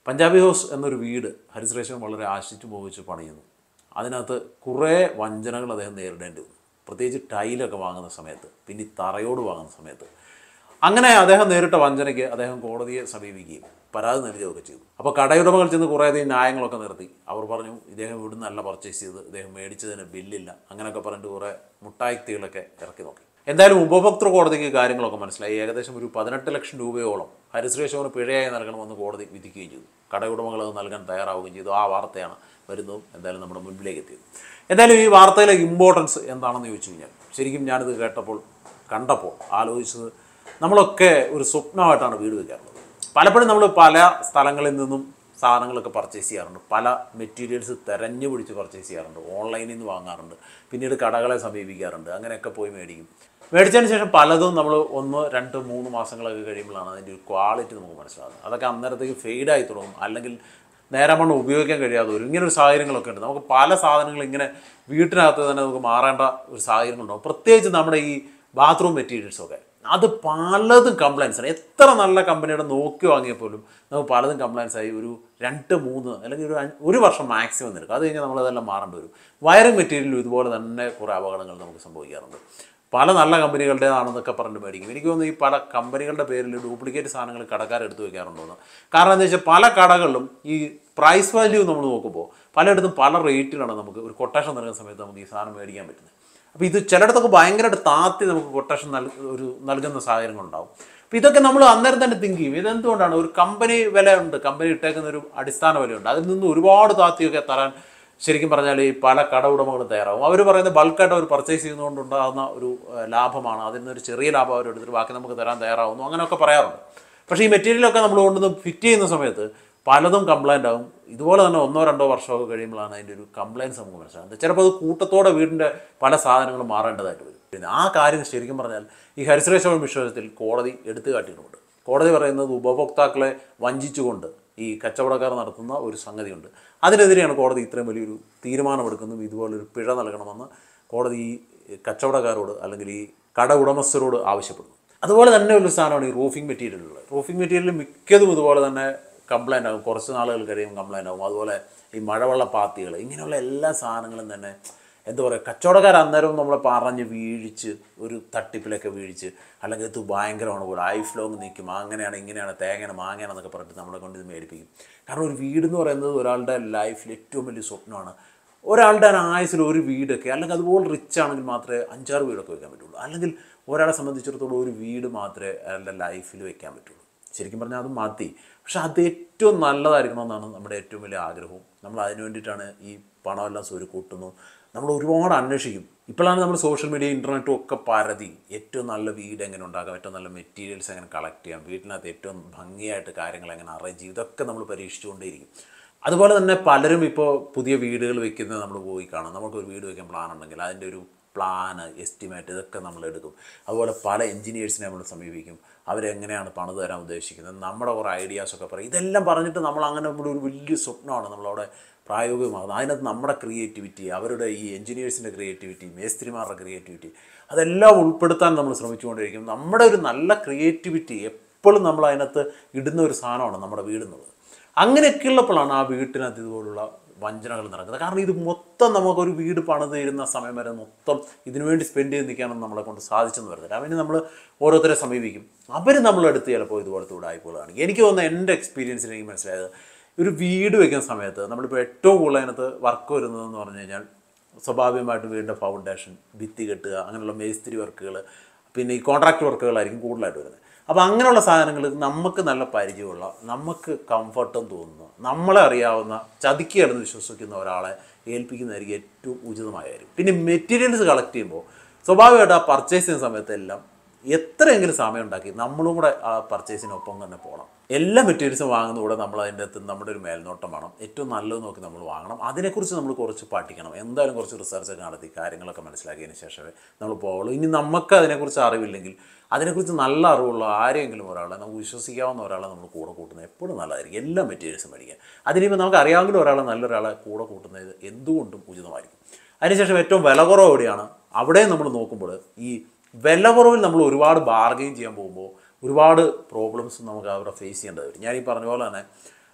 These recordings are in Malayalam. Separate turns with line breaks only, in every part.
പഞ്ചാബി ഹൗസ് എന്നൊരു വീട് ഹരിശ്രേഷ്ഠൻ വളരെ ആശിച്ചു മോഹിച്ച് പണിയുന്നു. അതിനകത്ത് കുറേ വഞ്ചനകൾ അദ്ദേഹം നേരിടേണ്ടി വന്നു, പ്രത്യേകിച്ച് ടൈലൊക്കെ വാങ്ങുന്ന സമയത്ത്, പിന്നെ ഈ തറയോട് വാങ്ങുന്ന സമയത്ത്. അങ്ങനെ അദ്ദേഹം നേരിട്ട വഞ്ചനയ്ക്ക് അദ്ദേഹം കോടതിയെ സമീപിക്കുകയും പരാതി നൽകുകയൊക്കെ ചെയ്തു. അപ്പോൾ കടയുടമകൾ ചെന്ന് കുറേയധികം ന്യായങ്ങളൊക്കെ നിർത്തി. അവർ പറഞ്ഞു ഇദ്ദേഹം ഇവിടുന്ന് നല്ല പർച്ചേസ് ചെയ്ത്, ഇദ്ദേഹം മേടിച്ചതിന് ബില്ലില്ല, അങ്ങനെയൊക്കെ പറഞ്ഞിട്ട് കുറേ മുട്ടായുക്തികളൊക്കെ ഇറക്കി നോക്കി. എന്തായാലും ഉപഭോക്തൃ കോടതിക്ക് കാര്യങ്ങളൊക്കെ മനസ്സിലായി. ഏകദേശം ഒരു 18 ലക്ഷം രൂപയോളം ഹരിശ്രേഷ്ഠന് പിഴയായി നൽകണമെന്ന് കോടതി വിധിക്കുകയും ചെയ്തു. കടയുടമകൾ അത് നൽകാൻ തയ്യാറാവുകയും ചെയ്തു. ആ വാർത്തയാണ് വരുന്നതും എന്തായാലും നമ്മുടെ മുൻപിലേക്ക് എത്തിയത്. എന്തായാലും ഈ വാർത്തയിലെ ഇമ്പോർട്ടൻസ് എന്താണെന്ന് ചോദിച്ചു കഴിഞ്ഞാൽ, ശരിക്കും ഞാനിത് കണ്ടപ്പോൾ ആലോചിച്ചത്, നമ്മളൊക്കെ ഒരു സ്വപ്നമായിട്ടാണ് വീട് വയ്ക്കാറുള്ളത്. പലപ്പോഴും നമ്മൾ പല സ്ഥലങ്ങളിൽ നിന്നും സാധനങ്ങളൊക്കെ പർച്ചേസ് ചെയ്യാറുണ്ട്, പല മെറ്റീരിയൽസ് തിരഞ്ഞു പിടിച്ച് പർച്ചേസ് ചെയ്യാറുണ്ട്, ഓൺലൈനിൽ നിന്ന് വാങ്ങാറുണ്ട്, പിന്നീട് കടകളെ സമീപിക്കാറുണ്ട്, അങ്ങനെയൊക്കെ പോയി മേടിച്ചതിന് ശേഷം പലതും നമ്മൾ 1, 2, 3 മാസങ്ങളൊക്കെ കഴിയുമ്പോഴാണ് അതിൻ്റെ ഒരു ക്വാളിറ്റി നമുക്ക് മനസ്സിലാകുന്നത്. അതൊക്കെ അന്നേരത്തേക്ക് ഫെയ്ഡായി തുടങ്ങും, അല്ലെങ്കിൽ നേരമണ്ണം ഉപയോഗിക്കാൻ കഴിയാതെ വരും. ഇങ്ങനൊരു സാഹചര്യങ്ങളൊക്കെ ഉണ്ട്. നമുക്ക് പല സാധനങ്ങളും ഇങ്ങനെ വീട്ടിനകത്ത് തന്നെ നമുക്ക് മാറേണ്ട ഒരു സാഹചര്യങ്ങളുണ്ടാവും. പ്രത്യേകിച്ച് നമ്മുടെ ഈ ബാത്റൂം മെറ്റീരിയൽസൊക്കെ, അത് പലതും കംപ്ലയിൻസ് ആണ്. എത്ര നല്ല കമ്പനിയുടെ നോക്കി വാങ്ങിയപ്പോലും നമുക്ക് പലതും കംപ്ലയിൻസ് ആയി ഒരു 2, 3 അല്ലെങ്കിൽ ഒരു വർഷം മാക്സിമം നിൽക്കും. അത് കഴിഞ്ഞാൽ നമ്മളതെല്ലാം മാറേണ്ടി വരും. വയറിംഗ് മെറ്റീരിയലും ഇതുപോലെ തന്നെ കുറേ അപകടങ്ങൾ നമുക്ക് സംഭവിക്കാറുണ്ട്. പല നല്ല കമ്പനികളുടേതാണെന്നൊക്കെ പറഞ്ഞിട്ട് മേടിക്കും. എനിക്ക് തോന്നുന്നു ഈ പല കമ്പനികളുടെ പേരിൽ ഡ്യൂപ്ലിക്കേറ്റ് സാധനങ്ങൾ കടക്കാരെടുത്ത് വയ്ക്കാറുണ്ടോയെന്ന്. കാരണം എന്താ വെച്ചാൽ പല കടകളിലും ഈ പ്രൈസ് വാല്യൂ നമ്മൾ നോക്കുമ്പോൾ പലയിടത്തും പല റേറ്റിലാണ് നമുക്ക് ഒരു കൊട്ടേഷൻ നൽകുന്ന സമയത്ത് നമുക്ക് ഈ സാധനം മേടിക്കാൻ പറ്റുന്നത്. അപ്പോൾ ഇത് ചിലയിടത്തൊക്കെ ഭയങ്കരമായിട്ട് താത്തി നമുക്ക് കൊട്ടേഷൻ നൽകുന്ന സാഹചര്യങ്ങളുണ്ടാവും. അപ്പോൾ ഇതൊക്കെ നമ്മൾ അന്നേരം തന്നെ തിങ്ക് ചെയ്യും, ഇതെന്തുകൊണ്ടാണ്? ഒരു കമ്പനി വിലയുണ്ട്, കമ്പനി ഇട്ടേക്കുന്ന ഒരു അടിസ്ഥാന വിലയുണ്ട്, അതിൽ നിന്ന് ഒരുപാട് താത്തിയൊക്കെ തരാൻ ശരിക്കും പറഞ്ഞാൽ ഈ പല കട ഉടമകളും തയ്യാറാവും. അവർ പറയുന്നത് ബൾക്കായിട്ട് അവർ പർച്ചേസ് ചെയ്യുന്നതുകൊണ്ടുണ്ടാകുന്ന ഒരു ലാഭമാണ്, അതിൽ നിന്നൊരു ചെറിയ ലാഭം അവരെടുത്തിട്ട് ബാക്കി നമുക്ക് തരാൻ തയ്യാറാവുന്നു, അങ്ങനെയൊക്കെ പറയാറുണ്ട്. പക്ഷേ ഈ മെറ്റീരിയലൊക്കെ നമ്മൾ കൊണ്ടുവന്ന് ഫിറ്റ് ചെയ്യുന്ന സമയത്ത് പലതും കംപ്ലയിൻ്റ് ആകും. ഇതുപോലെ തന്നെ 1, 2 വർഷമൊക്കെ കഴിയുമ്പോഴാണ് അതിൻ്റെ ഒരു കംപ്ലയിൻസ് നമുക്ക് മനസ്സിലാകുന്നത്. ചിലപ്പോൾ അത് കൂട്ടത്തോടെ വീടിൻ്റെ പല സാധനങ്ങളും മാറേണ്ടതായിട്ട് വരും. പിന്നെ ആ കാര്യം ശരിക്കും പറഞ്ഞാൽ ഈ ഹരിശ്രേഷ്ഠൻ വിഷയത്തിൽ കോടതി എടുത്തു കാട്ടിയിട്ടുണ്ട്. കോടതി പറയുന്നത് ഉപഭോക്താക്കളെ വഞ്ചിച്ചുകൊണ്ട് ഈ കച്ചവടക്കാർ നടത്തുന്ന ഒരു സംഗതിയുണ്ട്. അതിനെതിരെയാണ് കോടതി ഇത്രയും വലിയൊരു തീരുമാനമെടുക്കുന്നതും ഇതുപോലൊരു പിഴ നൽകണമെന്ന് കോടതി ഈ കച്ചവടക്കാരോട് അല്ലെങ്കിൽ ഈ കട ഉടമസ്ഥരോട് ആവശ്യപ്പെടുന്നു. അതുപോലെ തന്നെ ഒരു സാധനമാണ് ഈ റൂഫിംഗ് മെറ്റീരിയലുകൾ. റൂഫിംഗ് മെറ്റീരിയൽ മിക്കതും ഇതുപോലെ തന്നെ കംപ്ലയിൻ്റ് ആകും, കുറച്ച് നാളുകൾ കഴിയും കംപ്ലയിൻ്റ് ആകും. അതുപോലെ ഈ മഴവെള്ള പാത്തികൾ, ഇങ്ങനെയുള്ള എല്ലാ സാധനങ്ങളും തന്നെ എന്താ പറയുക, കച്ചവടക്കാർ അന്നേരം നമ്മളെ പറഞ്ഞ് വീഴിച്ച് ഒരു തട്ടിപ്പിലൊക്കെ വീഴിച്ച്, അല്ലെങ്കിൽ ഇത് ഭയങ്കരമാണ് പോലെ ലൈഫ് ലോങ് നിൽക്കും, അങ്ങനെയാണ് ഇങ്ങനെയാണ് തേങ്ങയാണ് മാങ്ങയാണെന്നൊക്കെ പറഞ്ഞിട്ട് നമ്മളെ കൊണ്ട് ഇത് മേടിപ്പിക്കും. കാരണം ഒരു വീടെന്ന് പറയുന്നത് ഒരാളുടെ ലൈഫിൽ ഏറ്റവും വലിയ സ്വപ്നമാണ്. ഒരാളുടെ ആയുസിൽ ഒരു വീടൊക്കെ, അല്ലെങ്കിൽ അതുപോലെ റിച്ച് ആണെങ്കിൽ മാത്രമേ 5, 6 വീടൊക്കെ വെക്കാൻ പറ്റുള്ളൂ. അല്ലെങ്കിൽ ഒരാളെ സംബന്ധിച്ചിടത്തോളം ഒരു വീട് മാത്രമേ അയാളുടെ ലൈഫിൽ വെക്കാൻ പറ്റുള്ളൂ. ശരിക്കും പറഞ്ഞാൽ അത് മതി. പക്ഷെ അത് ഏറ്റവും നല്ലതായിരിക്കണമെന്നാണ് നമ്മുടെ ഏറ്റവും വലിയ ആഗ്രഹവും. നമ്മൾ അതിന് വേണ്ടിയിട്ടാണ് ഈ പണമെല്ലാം സ്വരുക്കൂട്ടുന്നു. നമ്മൾ ഒരുപാട് അന്വേഷിക്കും. ഇപ്പോഴാണ് നമ്മൾ സോഷ്യൽ മീഡിയ ഇൻ്റർനെറ്റും ഒക്കെ പരതി ഏറ്റവും നല്ല വീട് എങ്ങനെ ഉണ്ടാക്കാം, ഏറ്റവും നല്ല മെറ്റീരിയൽസ് എങ്ങനെ കളക്ട് ചെയ്യാം, വീട്ടിനകത്ത് ഏറ്റവും ഭംഗിയായിട്ട് കാര്യങ്ങൾ എങ്ങനെ അറേഞ്ച് ചെയ്യും, ഇതൊക്കെ നമ്മൾ പരീക്ഷിച്ചുകൊണ്ടേയിരിക്കും. അതുപോലെ തന്നെ പലരും ഇപ്പോൾ പുതിയ വീടുകൾ വെക്കുന്നത് നമ്മൾ പോയി കാണാം. നമുക്കൊരു വീട് വയ്ക്കാൻ പ്ലാൻ ഉണ്ടെങ്കിൽ അതിൻ്റെ ഒരു പ്ലാന്, എസ്റ്റിമേറ്റ്, ഇതൊക്കെ നമ്മൾ എടുക്കും. അതുപോലെ പല എൻജിനീയേഴ്സിനെ നമ്മൾ സമീപിക്കും. അവരെങ്ങനെയാണ് പണിത് തരാൻ ഉദ്ദേശിക്കുന്നത്, നമ്മുടെ കുറേ ഐഡിയാസൊക്കെ പറയും. ഇതെല്ലാം പറഞ്ഞിട്ട് നമ്മൾ അങ്ങനെ നമ്മുടെ ഒരു വലിയ സ്വപ്നമാണ് നമ്മളവിടെ പ്രായോഗികമാകുന്നത്. അതിനകത്ത് നമ്മുടെ ക്രിയേറ്റിവിറ്റി, അവരുടെ ഈ എൻജിനീയേഴ്സിൻ്റെ ക്രിയേറ്റിവിറ്റി, മേസ്ത്രിമാരുടെ ക്രിയേറ്റിവിറ്റി, അതെല്ലാം ഉൾപ്പെടുത്താൻ നമ്മൾ ശ്രമിച്ചുകൊണ്ടിരിക്കും. നമ്മുടെ ഒരു നല്ല ക്രിയേറ്റിവിറ്റി എപ്പോഴും നമ്മൾ അതിനകത്ത് ഇടുന്ന ഒരു സാധനമാണ് നമ്മുടെ വീടെന്നുള്ളത്. അങ്ങനെയൊക്കെയുള്ളപ്പോഴാണ് ആ വീട്ടിനകത്ത് ഇതുപോലുള്ള വഞ്ചനകൾ നടക്കുന്നത്. കാരണം ഇത് മൊത്തം നമുക്കൊരു വീട് പണിത് തരുന്ന സമയം വരെ മൊത്തം ഇതിനുവേണ്ടി സ്പെൻഡ് ചെയ്ത് നിൽക്കാനൊന്നും നമ്മളെ കൊണ്ട് സാധിച്ചെന്ന് വരുന്നില്ല. അവന് നമ്മൾ ഓരോരുത്തരെ സമീപിക്കും, അവർ നമ്മളെടുത്ത് ചിലപ്പോൾ ഇതുപോലത്തെ ഉടായ്പകളാണ്. എനിക്ക് തോന്നുന്നത് എൻ്റെ എക്സ്പീരിയൻസിൽ എനിക്ക് മനസ്സിലായത്, ഒരു വീട് വയ്ക്കുന്ന സമയത്ത് നമ്മളിപ്പോൾ ഏറ്റവും കൂടുതൽ അതിനകത്ത് വർക്ക് വരുന്നതെന്ന് പറഞ്ഞു കഴിഞ്ഞാൽ സ്വാഭാവികമായിട്ടും വീടിൻ്റെ ഫൗണ്ടേഷൻ, ഭിത്തി കെട്ടുക, അങ്ങനെയുള്ള മേസ്തിരി വർക്കുകൾ, പിന്നെ ഈ കോൺട്രാക്ട് വർക്കുകളായിരിക്കും കൂടുതലായിട്ട് വരുന്നത്. അപ്പോൾ അങ്ങനെയുള്ള സാധനങ്ങൾ നമുക്ക് നല്ല പരിചയമുള്ള, നമുക്ക് കംഫർട്ടും തോന്നുന്ന, നമ്മളെ അറിയാവുന്ന, ചതിക്കുകയാണെന്ന് വിശ്വസിക്കുന്ന ഒരാളെ ഏൽപ്പിക്കുന്നതായിരിക്കും ഏറ്റവും ഉചിതമായ കാര്യം. പിന്നെ മെറ്റീരിയൽസ് കളക്ട് ചെയ്യുമ്പോൾ സ്വാഭാവികമായിട്ട് ആ പർച്ചേസ് ചെയ്യുന്ന സമയത്തെല്ലാം എത്രയെങ്കിലും സമയം ഉണ്ടാക്കി നമ്മളും കൂടെ ആ പർച്ചേസിനൊപ്പം തന്നെ പോകണം. എല്ലാ മെറ്റീരിയൽസും വാങ്ങുന്ന കൂടെ നമ്മൾ അതിൻ്റെ അകത്ത് നമ്മുടെ ഒരു മേൽനോട്ടം വേണം. ഏറ്റവും നല്ലത് നോക്കി നമ്മൾ വാങ്ങണം. അതിനെക്കുറിച്ച് നമ്മൾ കുറച്ച് പഠിക്കണം. എന്തായാലും കുറച്ച് റിസർച്ചൊക്കെ നടത്തി കാര്യങ്ങളൊക്കെ മനസ്സിലാക്കിയതിന് ശേഷമേ നമ്മൾ പോവുള്ളൂ. ഇനി നമുക്ക് അതിനെക്കുറിച്ച് അറിവില്ലെങ്കിൽ, അതിനെക്കുറിച്ച് നല്ല അറിവുള്ള ആരെങ്കിലും ഒരാളെ, നമുക്ക് വിശ്വസിക്കാവുന്ന ഒരാളെ നമ്മൾ കൂടെ കൂട്ടുന്നത് എപ്പോഴും നല്ലതായിരിക്കും. എല്ലാ മെറ്റീരിയൽസും മേടിക്കാൻ. അതിനിപ്പോൾ നമുക്ക് അറിയാവുന്ന ഒരാളെ, നല്ലൊരാളെ കൂടെ കൂട്ടുന്നത് എന്തുകൊണ്ടും ഉചിതമായിരിക്കും. അതിനുശേഷം ഏറ്റവും വില കുറവ് എവിടെയാണ് അവിടെ നമ്മൾ നോക്കുമ്പോൾ, ഈ വില കുറവിൽ നമ്മൾ ഒരുപാട് ബാർഗെയിൻ ചെയ്യാൻ പോകുമ്പോൾ ഒരുപാട് പ്രോബ്ലംസ് നമുക്ക് അവിടെ ഫേസ് ചെയ്യേണ്ടത് വരും. ഞാൻ ഈ പറഞ്ഞ പോലെ തന്നെ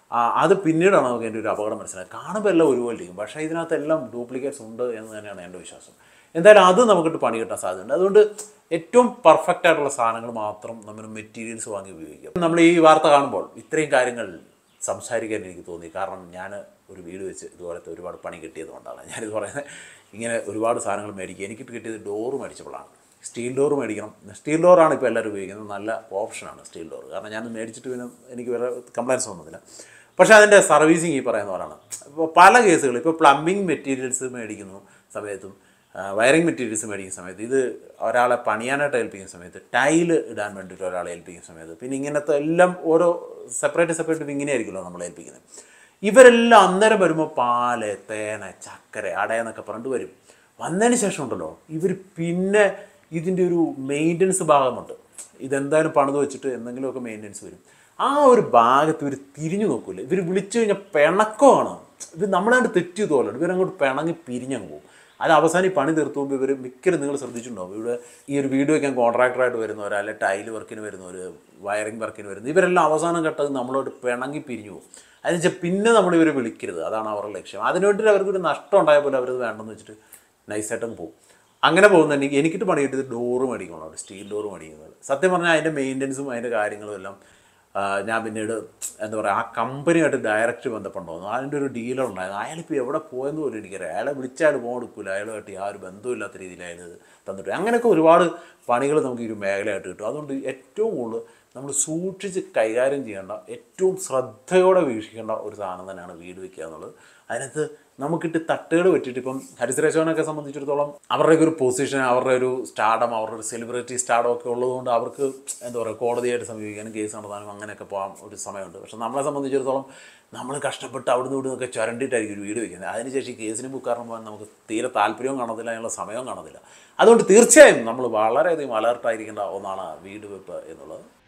അത് പിന്നീടാണ് നമുക്ക് എൻ്റെ ഒരു അപകടം മനസ്സിലായത്. കാണുമ്പോൾ എല്ലാം ഒരുപോലെ ഇരിക്കും, പക്ഷേ ഇതിനകത്തെല്ലാം ഡ്യൂപ്ലിക്കേറ്റ്സ് ഉണ്ട് എന്ന് തന്നെയാണ് എൻ്റെ വിശ്വാസം. എന്തായാലും അത് നമുക്കിട്ട് പണി കിട്ടാൻ സാധ്യതയുണ്ട്. അതുകൊണ്ട് ഏറ്റവും പെർഫെക്റ്റ് ആയിട്ടുള്ള സാധനങ്ങൾ മാത്രം നമ്മൾ മെറ്റീരിയൽസ് വാങ്ങി ഉപയോഗിക്കാം. നമ്മൾ ഈ വാർത്ത കാണുമ്പോൾ ഇത്രയും കാര്യങ്ങൾ സംസാരിക്കാൻ എനിക്ക് തോന്നി. കാരണം ഞാൻ ഒരു വീട് വെച്ച് ഇതുപോലത്തെ ഒരുപാട് പണി കിട്ടിയതുകൊണ്ടാണ് ഞാനിത് പറയുന്നത്. ഇങ്ങനെ ഒരുപാട് സാധനങ്ങൾ മേടിക്കുക. എനിക്കിട്ട് കിട്ടിയത് ഡോറ് മേടിച്ചപ്പോഴാണ്. സ്റ്റീൽ ഡോർ മേടിക്കണം. സ്റ്റീൽ ഡോറാണ് ഇപ്പോൾ എല്ലാവരും ഉപയോഗിക്കുന്നത്. നല്ല ഓപ്ഷനാണ് സ്റ്റീൽ ഡോർ. കാരണം ഞാൻ മേടിച്ചിട്ട് പിന്നെ എനിക്ക് വേറെ കംപ്ലയിൻസ് ഒന്നുമില്ല. പക്ഷേ അതിൻ്റെ സർവീസിങ് ഈ പറയുന്ന പോലാണ്. ഇപ്പോൾ പല കേസുകൾ ഇപ്പോൾ പ്ലംബിംഗ് മെറ്റീരിയൽസ് മേടിക്കുന്ന സമയത്തും വയറിംഗ് മെറ്റീരിയൽസ് മേടിക്കുന്ന സമയത്ത്, ഇത് ഒരാളെ പണിയാനായിട്ട് ഏൽപ്പിക്കുന്ന സമയത്ത്, ടൈല് ഇടാൻ വേണ്ടിയിട്ട് ഒരാളെ ഏൽപ്പിക്കുന്ന സമയത്ത്, പിന്നെ ഇങ്ങനത്തെ എല്ലാം ഓരോ സെപ്പറേറ്റ് ഇങ്ങനെ ആയിരിക്കുമല്ലോ നമ്മൾ ഏൽപ്പിക്കുന്നത്. ഇവരെല്ലാം അന്നേരം വരുമ്പോൾ പാല്, തേന, ചക്കര, അടയെന്നൊക്കെ പറഞ്ഞിട്ട് വരും. വന്നതിന് ശേഷം ഉണ്ടല്ലോ ഇവർ പിന്നെ ഇതിൻ്റെ ഒരു മെയിൻ്റനൻസ് ഭാഗമുണ്ട്. ഇതെന്തായാലും പണിത് വെച്ചിട്ട് എന്തെങ്കിലുമൊക്കെ മെയിൻ്റനൻസ് വരും. ആ ഒരു ഭാഗത്ത് ഇവർ തിരിഞ്ഞു നോക്കില്ല. ഇവർ വിളിച്ചു കഴിഞ്ഞാൽ പിണക്കമാണ്. ഇവർ നമ്മളാണ്ട് തെറ്റി തോന്നുന്നു. ഇവരങ്ങോട്ട് പിണങ്ങി പിരിഞ്ഞങ്ങ് പോകും. അത് അവസാനം ഈ പണി തീർത്തു പോകുമ്പോൾ ഇവർ മിക്കരും നിങ്ങൾ ശ്രദ്ധിച്ചിട്ടുണ്ടാവും. ഇവിടെ ഈ ഒരു വീട് വയ്ക്കാൻ കോൺട്രാക്ടറായിട്ട് വരുന്നവർ, അല്ലെങ്കിൽ ടൈല് വർക്കിന് വരുന്നവർ, വയറിംഗ് വർക്കിന് വരുന്നത്, ഇവരെല്ലാം അവസാനം ഘട്ടത്തിൽ നമ്മളോട് പിണങ്ങി പിരിഞ്ഞു പോകും. അതിന് വെച്ചാൽ പിന്നെ നമ്മൾ ഇവർ വിളിക്കരുത്, അതാണ് അവരുടെ ലക്ഷ്യം. അതിന് വേണ്ടിയിട്ട് അവർക്കൊരു നഷ്ടം ഉണ്ടായ പോലെ അവരത് വേണ്ടെന്ന് വെച്ചിട്ട് നൈസായിട്ടങ്ങ് പോകും. അങ്ങനെ പോകുന്നുണ്ടെങ്കിൽ എനിക്കിട്ട് പണി കിട്ടിയത് ഡോറ് മേടിക്കണം, സ്റ്റീൽ ഡോറ് മേടിക്കുന്നത്. സത്യം പറഞ്ഞാൽ അതിൻ്റെ മെയിൻ്റനൻസും അതിൻ്റെ കാര്യങ്ങളും എല്ലാം ഞാൻ പിന്നീട് എന്താ പറയുക, ആ കമ്പനിയായിട്ട് ഡയറക്റ്റ് ബന്ധപ്പെട്ടുണ്ടായിരുന്നു. അതിൻ്റെ ഒരു ഡീലർ ഉണ്ടായിരുന്നു. അയാളിപ്പോൾ എവിടെ പോയെന്ന് പോലും എനിക്കറിയാം. അയാളെ വിളിച്ചാൽ ഫോൺ എടുക്കില്ല. അയാളുമായിട്ട് യാതൊരു ബന്ധമില്ലാത്ത രീതിയിൽ അയാൾ തന്നിട്ട്, അങ്ങനെയൊക്കെ ഒരുപാട് പണികൾ നമുക്ക് ഈ ഒരു മേഖലയായിട്ട് കിട്ടും. അതുകൊണ്ട് ഏറ്റവും കൂടുതൽ നമ്മൾ സൂക്ഷിച്ച് കൈകാര്യം ചെയ്യേണ്ട, ഏറ്റവും ശ്രദ്ധയോടെ വീക്ഷിക്കേണ്ട ഒരു സാധനം തന്നെയാണ് വീട് വയ്ക്കുക എന്നുള്ളത്. അതിനകത്ത് നമുക്കിട്ട് തട്ടുകൾ പറ്റിയിട്ട് ഇപ്പം ഹരിശ്രേഷവനൊക്കെ സംബന്ധിച്ചിടത്തോളം അവരുടെയൊക്കെ ഒരു പൊസിഷൻ, അവരുടെ ഒരു സ്റ്റാർഡം, അവരുടെ ഒരു സെലിബ്രിറ്റി സ്റ്റാർഡം ഒക്കെ ഉള്ളതുകൊണ്ട് അവർക്ക് എന്താ പറയുക, കോടതിയായിട്ട് സമീപിക്കാനും കേസ് നടത്താനും അങ്ങനെയൊക്കെ പോകാൻ ഒരു സമയമുണ്ട്. പക്ഷെ നമ്മളെ സംബന്ധിച്ചിടത്തോളം നമ്മൾ കഷ്ടപ്പെട്ട് അവിടുന്ന് ഇവിടുന്നൊക്കെ ചുരണ്ടിയിട്ടായിരിക്കും ഒരു വീട് വയ്ക്കുന്നത്. അതിനുശേഷം ഈ കേസിന് ബുക്കാരണം പോകാൻ നമുക്ക് തീരെ താല്പര്യവും കാണത്തില്ല, അതിനുള്ള സമയവും കാണത്തില്ല. അതുകൊണ്ട് തീർച്ചയായും നമ്മൾ വളരെയധികം അലർട്ടായിരിക്കേണ്ട ഒന്നാണ് വീട് വെപ്പ് എന്നുള്ളത്.